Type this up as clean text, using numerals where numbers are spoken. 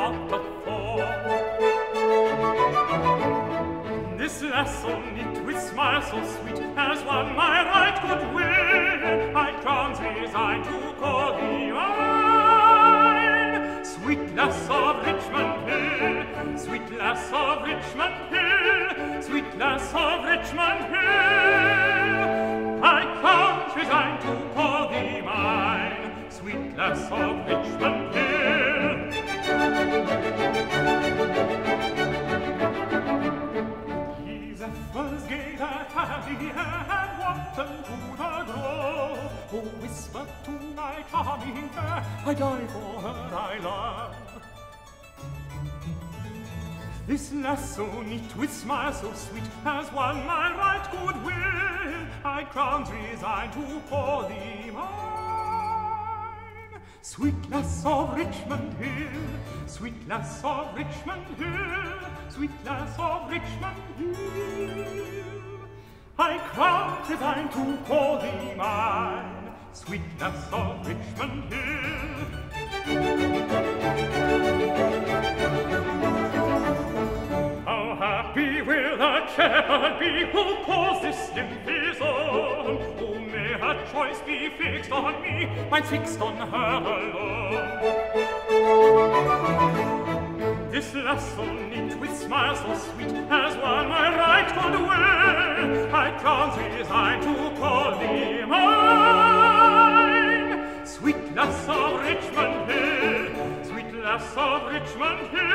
without a thought. This lasso knit with smiles so sweet has won my right good will. My crown's resigned to call thee mine. Sweet lass of Richmond Hill, sweet lass of Richmond Hill, sweet lass of Richmond Hill. My crown's resigned to call thee mine. Sweet lass of Richmond Hill. Zephyrs gay that happy and wanton to the grove. Oh, whisper to my charming fair, I die for her I love. This lasso knit with smiles so sweet has won my right good will. My crown's resigned to call thee mine. Sweet lass of Richmond Hill, sweet lass of Richmond Hill, sweet lass of Richmond Hill. My crown's resigned to call thee mine. Sweet lass of Richmond Hill. How happy will a shepherd be who calls this nymph his own? Oh, may her choice be fixed on me, mine fixed on her alone. This lasso knit with smiles so sweet has won my right good will. My crown's resigned to call thee mine. Sweet lass of Richmond Hill, sweet lass of Richmond Hill,